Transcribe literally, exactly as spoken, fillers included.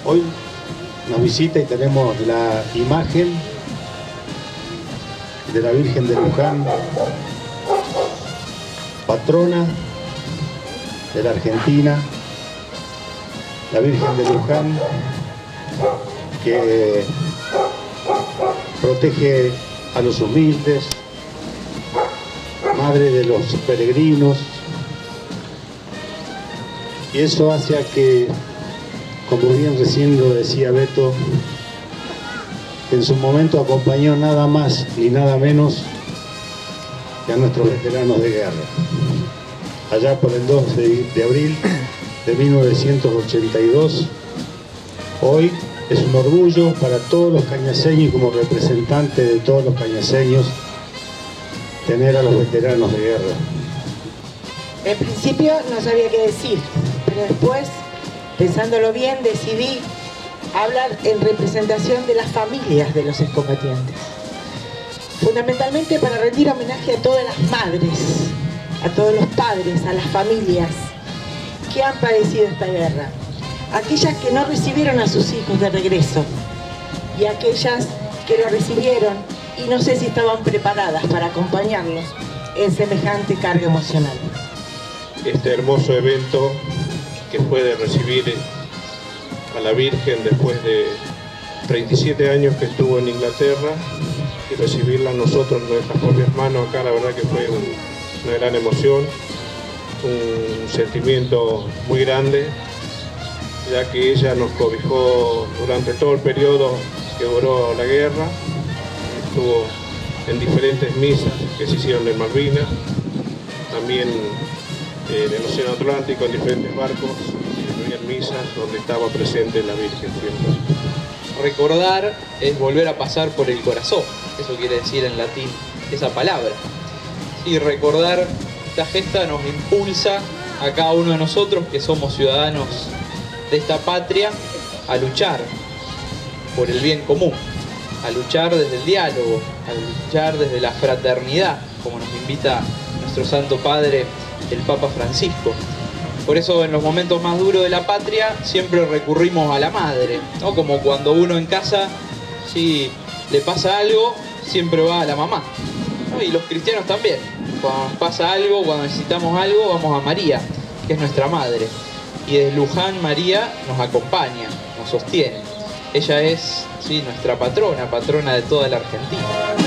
Hoy nos visita y tenemos la imagen de la Virgen de Luján, patrona de la Argentina, la Virgen de Luján, que protege a los humildes, madre de los peregrinos, y eso hace a que, como bien recién lo decía Beto, en su momento acompañó nada más ni nada menos que a nuestros veteranos de guerra. Allá por el dos de abril de mil novecientos ochenta y dos, hoy es un orgullo para todos los cañaseños y como representante de todos los cañaseños tener a los veteranos de guerra. En principio no sabía qué decir, pero después, pensándolo bien, decidí hablar en representación de las familias de los excombatientes. Fundamentalmente para rendir homenaje a todas las madres, a todos los padres, a las familias que han padecido esta guerra. Aquellas que no recibieron a sus hijos de regreso y aquellas que lo recibieron y no sé si estaban preparadas para acompañarlos en semejante carga emocional. Este hermoso evento que fue de recibir a la Virgen después de treinta y siete años que estuvo en Inglaterra y recibirla nosotros en nuestras propias manos acá, la verdad que fue un, una gran emoción, un sentimiento muy grande, ya que ella nos cobijó durante todo el periodo que duró la guerra, estuvo en diferentes misas que se hicieron en Malvinas, también en el Océano Atlántico, en diferentes barcos, y había misas donde estaba presente la Virgen siempre. Recordar es volver a pasar por el corazón, eso quiere decir en latín esa palabra. Y recordar esta gesta nos impulsa a cada uno de nosotros que somos ciudadanos de esta patria a luchar por el bien común, a luchar desde el diálogo, a luchar desde la fraternidad, como nos invita nuestro Santo Padre, el Papa Francisco. Por eso en los momentos más duros de la patria siempre recurrimos a la madre, ¿no? Como cuando uno en casa, si le pasa algo, siempre va a la mamá, ¿no? Y los cristianos también. Cuando nos pasa algo, cuando necesitamos algo, vamos a María, que es nuestra madre. Y desde Luján María nos acompaña, nos sostiene. Ella es, sí, nuestra patrona, patrona de toda la Argentina.